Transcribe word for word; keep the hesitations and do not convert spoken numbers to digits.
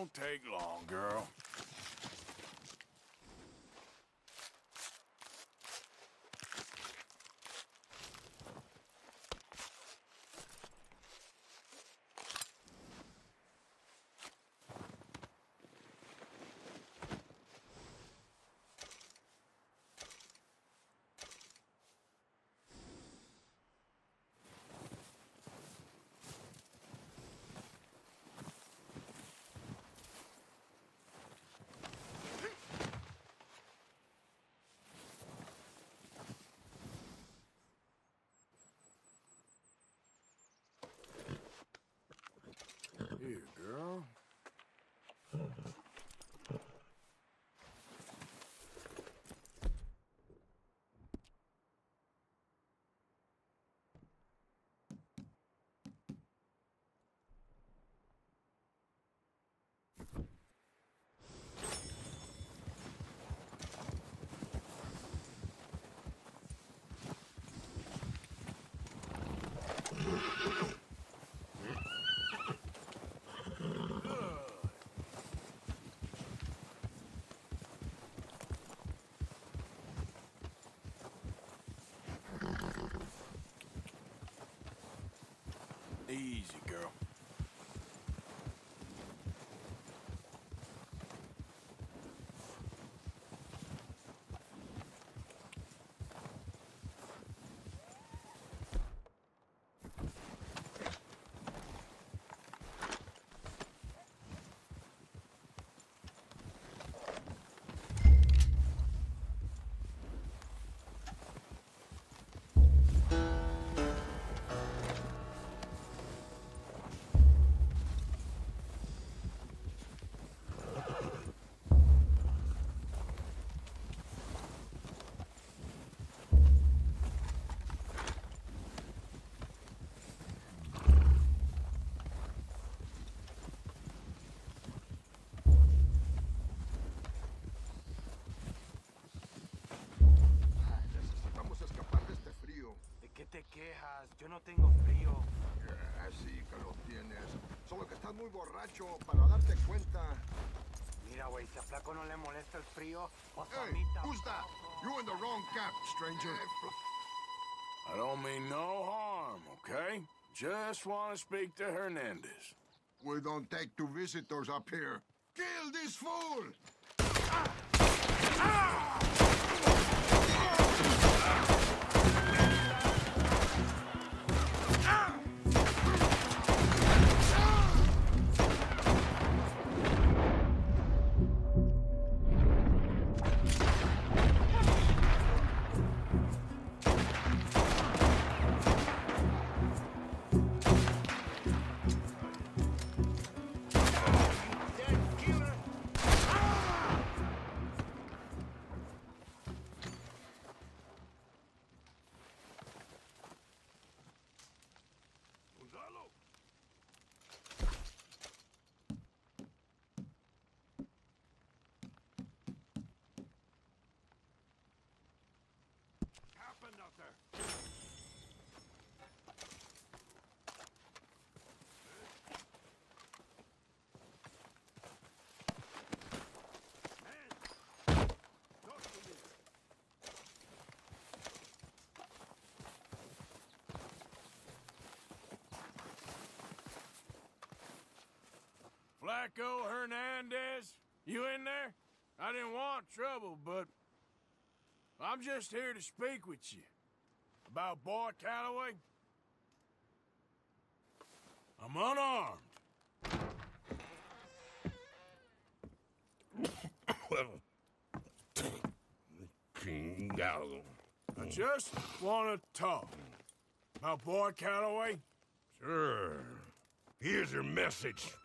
won't take long, girl. Here, girl. Easy, girl. te quejas? Yo no tengo frío. Yeah, sí que lo tienes. Solo que estás muy borracho para darte cuenta. Mira, güey, si a Flaco no le molesta el frío, pues a Hey, mí who's that? You're in the wrong camp, stranger. I don't mean no harm, okay? Just want to speak to Hernandez. We don't take two visitors up here. Kill this fool! Flaco Hernandez, you in there? I didn't want trouble, but I'm just here to speak with you. About Boy Calloway. I'm unarmed. Chingado. I just want to talk. About Boy Calloway? Sure. Here's your message.